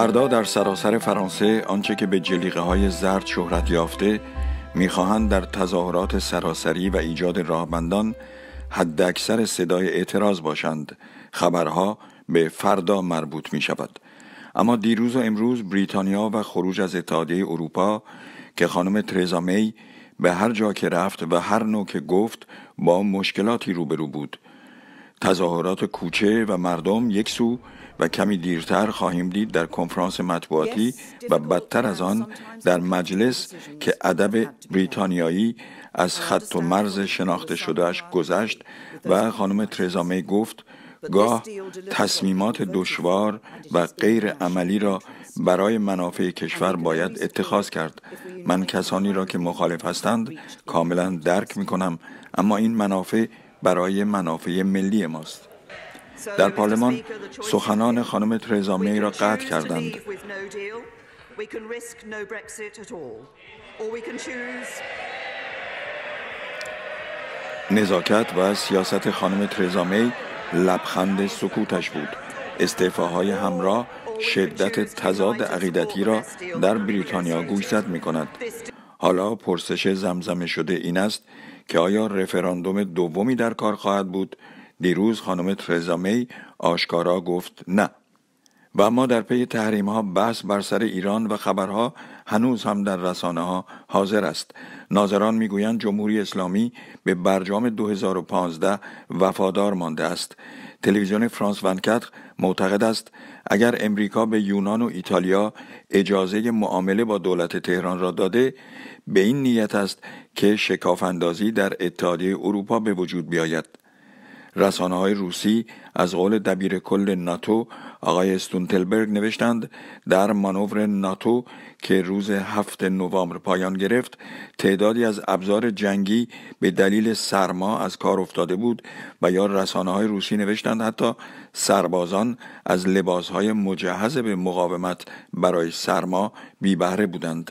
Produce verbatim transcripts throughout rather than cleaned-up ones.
فردا در سراسر فرانسه آنچه که به جلیقه های زرد شهرت یافته میخواهند در تظاهرات سراسری و ایجاد راهبندان حد اکثر صدای اعتراض باشند. خبرها به فردا مربوط می شود. اما دیروز و امروز بریتانیا و خروج از اتحادیه اروپا که خانم ترزا می به هر جا که رفت و هر نوع که گفت با مشکلاتی روبرو بود. تظاهرات کوچه و مردم یک سو و کمی دیرتر خواهیم دید در کنفرانس مطبوعاتی و بدتر از آن در مجلس که ادب بریتانیایی از خط و مرز شناخته شدهش گذشت و خانم ترزا می گفت گاه تصمیمات دشوار و غیر عملی را برای منافع کشور باید اتخاذ کرد. من کسانی را که مخالف هستند کاملا درک می کنم، اما این منافع برای منافع ملی ماست. در پارلمان سخنان خانم ترزا می را قطع کردند. نزاکت و سیاست خانم ترزا می لبخند سکوتش بود. استعفاهای همراه شدت تضاد عقیدتی را در بریتانیا گوشزد می کند. حالا پرسش زمزمه شده این است که آیا رفراندوم دومی در کار خواهد بود؟ دیروز خانم ترزا می آشکارا گفت نه. و اما در پی تحریم ها بحث بر سر ایران و خبرها هنوز هم در رسانه ها حاضر است. ناظران میگویند جمهوری اسلامی به برجام دو هزار و پانزده وفادار مانده است. تلویزیون فرانس بیست و چهار معتقد است اگر امریکا به یونان و ایتالیا اجازه معامله با دولت تهران را داده، به این نیت است که شکاف‌اندازی در اتحادیه اروپا به وجود بیاید. رسانه‌های روسی از قول دبیر کل ناتو آقای استولتنبرگ نوشتند در مانور ناتو که روز هفتم نوامبر پایان گرفت، تعدادی از ابزار جنگی به دلیل سرما از کار افتاده بود و یا رسانه‌های روسی نوشتند حتی سربازان از لباس‌های مجهز به مقاومت برای سرما بی بهره بودند.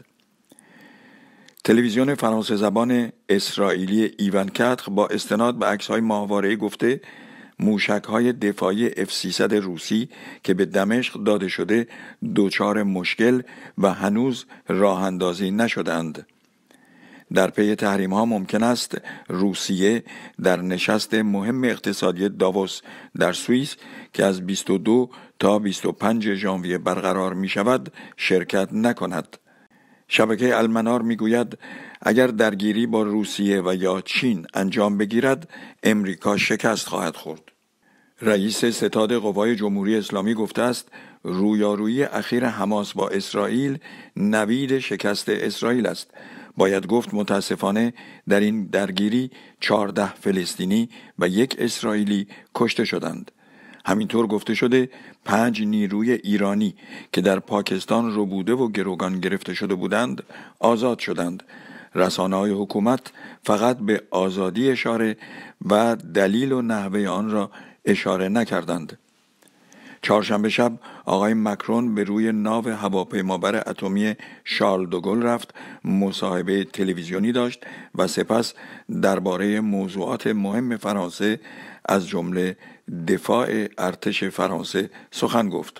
تلویزیون فرانسه زبان اسرائیلی ایوان کتر با استناد به عکس‌های ماهواره‌ای گفته موشک‌های دفاعی اف سیصد روسی که به دمشق داده شده دچار مشکل و هنوز راه اندازی نشدند. در پی تحریم‌ها ممکن است روسیه در نشست مهم اقتصادی داووس در سوئیس که از بیست و دو تا بیست و پنج ژانویه برقرار می‌شود شرکت نکند. شبکه المنار میگوید اگر درگیری با روسیه و یا چین انجام بگیرد امریکا شکست خواهد خورد. رئیس ستاد قوای جمهوری اسلامی گفته است رویارویی اخیر حماس با اسرائیل نوید شکست اسرائیل است. باید گفت متاسفانه در این درگیری چهارده فلسطینی و یک اسرائیلی کشته شدند. همینطور گفته شده پنج نیروی ایرانی که در پاکستان ربوده و گروگان گرفته شده بودند آزاد شدند. رسانه‌های حکومت فقط به آزادی اشاره و دلیل و نحوه آن را اشاره نکردند. چهارشنبه شب آقای مکرون به روی ناو هواپیمابر اتمی شارل دوگل رفت، مصاحبه تلویزیونی داشت و سپس درباره موضوعات مهم فرانسه از جمله دفاع ارتش فرانسه سخن گفت.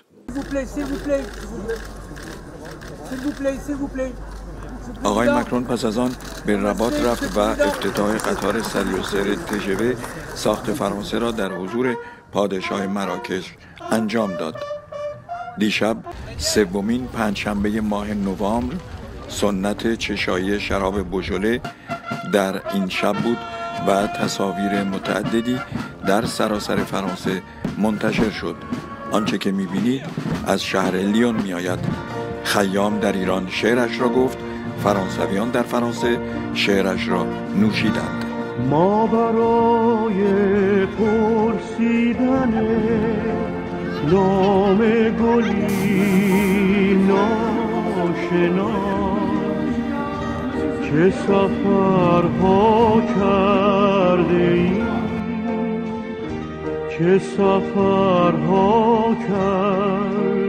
آقای مکرون پس از آن به رباط رفت و افتتاح قطار سری و سیر تژو ساخت فرانسه را در حضور پادشاه مراکش انجام داد. دیشب سومین پنجشنبه ماه نوامبر سنت چشایی شراب بوژوله در این شب بود و تصاویر متعددی در سراسر فرانسه منتشر شد. آنچه که می‌بینید از شهر لیون می‌آید. خیام در ایران شعرش را گفت، فرانسویان در فرانسه شعرش را نوشیدند. ما برای پرسیدن نام گلی ناشناس چه سفرها کرده ایم، چه سفرها کرده